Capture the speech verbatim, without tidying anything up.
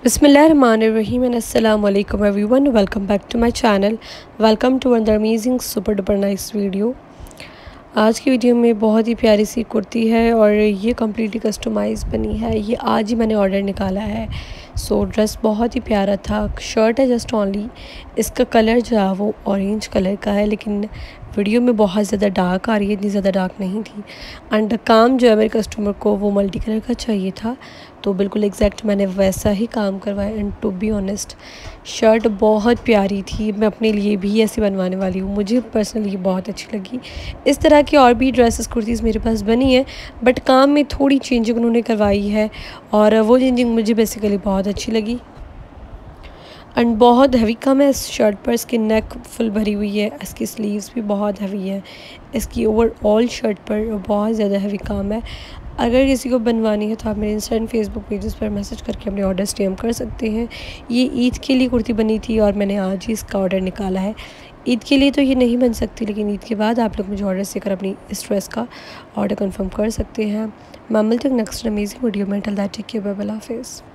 Bismillahirrahmanirrahim and assalamu alaikum everyone. Welcome back to my channel. Welcome to another amazing super duper nice video. आज की video में बहुत ही प्यारी सी कुर्ती है और ये कम्प्लीटली कस्टमाइज़ बनी है। ये आज ही मैंने ऑर्डर निकाला है। सो so, ड्रेस बहुत ही प्यारा था। शर्ट है जस्ट ओनली, इसका कलर जो है वो ऑरेंज कलर का है, लेकिन वीडियो में बहुत ज़्यादा डार्क आ रही है, इतनी ज़्यादा डार्क नहीं थी। एंड काम जो है मेरे कस्टमर को वो मल्टी कलर का चाहिए था, तो बिल्कुल एग्जैक्ट मैंने वैसा ही काम करवाया। And to be honest shirt बहुत प्यारी थी, मैं अपने लिए भी ऐसी बनवाने वाली हूँ। मुझे पर्सनली बहुत अच्छी लगी। इस तरह की और भी ड्रेसेस कुर्तीज़ मेरे पास बनी है, बट काम में थोड़ी चेंजिंग उन्होंने करवाई है और वो चेंजिंग मुझे बेसिकली बहुत अच्छी लगी। एंड बहुत हैवी काम है इस शर्ट पर। इसकी नेक फुल भरी हुई है, इसकी स्लीव्स भी बहुत हैवी है, इसकी ओवरऑल शर्ट पर बहुत ज़्यादा हैवी काम है। अगर किसी को बनवानी है तो आप मेरे इंस्टा एंड फेसबुक पेजेस पर मैसेज करके अपने ऑर्डर स्टेम कर सकते हैं। ये ईद के लिए कुर्ती बनी थी और मैंने आज ही इसका ऑर्डर निकाला है। ईद के लिए तो ये नहीं बन सकती, लेकिन ईद के बाद आप लोग मुझे ऑर्डर से कर अपनी इस ड्रेस का ऑर्डर कंफर्म कर सकते हैं। मैं मिलती हूँ नेक्स्ट अमेजिंग वीडियो में। Till that take care, bye bye, हाफिज़।